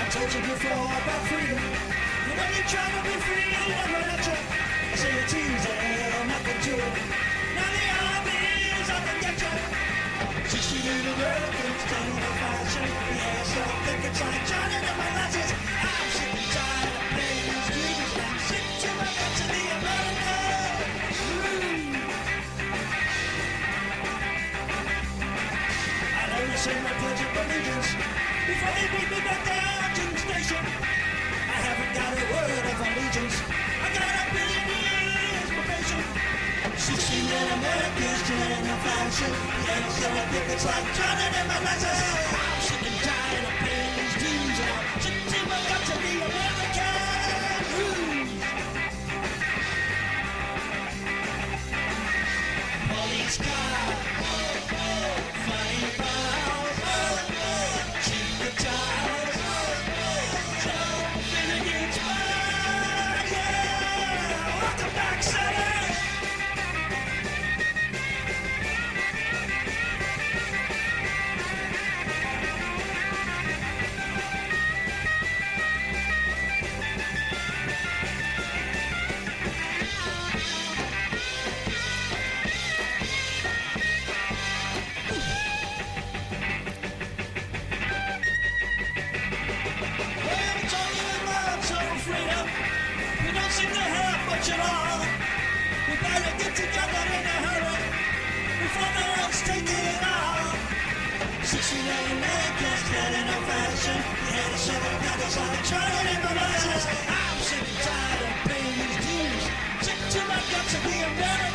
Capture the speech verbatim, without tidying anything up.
told you before about freedom. And when you're trying to be free, they never let you. I say it's easy, nothing to it. Now the army is out to get you. sixty little Americans standing in fashion. Yeah, so I think it's like Johnny and my lasses. I'm sick and tired of playing these dreams. I'm sick to my guts of the America. I know you say my pledge of allegiance before they beat me back down to the station. I haven't got a word of allegiance. I got a billion years probation. Sixteen million Americans standing in fashion. Yeah, so I think it's like Johnny and my lasses. I'm sick and tired of paying these dues. And I'm sick to my guts of the American Ruse. Police car, funny balls, cheap guitars, jumping against my, yeah, welcome back, Sally. At all. We better get together in a hurry before the world's taking it all. Sixty million Americans standing in fashion. Yeah, the seven brothers are trying in my masses. I'm sick and tired of paying these dues. Sick to my guts of the American.